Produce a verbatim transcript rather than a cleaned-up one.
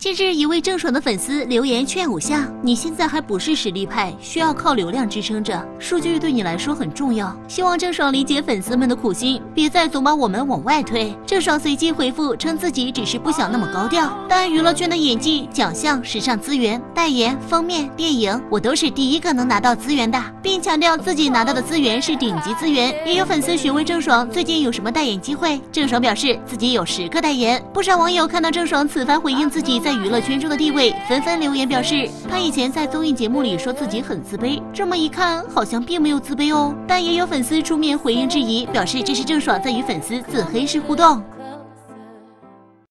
近日，一位郑爽的粉丝留言劝偶像：“你现在还不是实力派，需要靠流量支撑着，数据对你来说很重要。”希望郑爽理解粉丝们的苦心，别再总把我们往外推。郑爽随即回复称自己只是不想那么高调，但娱乐圈的演技、奖项、时尚资源、代言、封面、电影，我都是第一个能拿到资源的，并强调自己拿到的资源是顶级资源。也有粉丝询问郑爽最近有什么代言机会，郑爽表示自己有十个代言。不少网友看到郑爽此番回应自己在娱乐圈中的地位，纷纷留言表示，她以前在综艺节目里说自己很自卑，这么一看好像并没有自卑哦。但也有粉丝出面回应质疑，表示这是郑爽在与粉丝自黑式互动。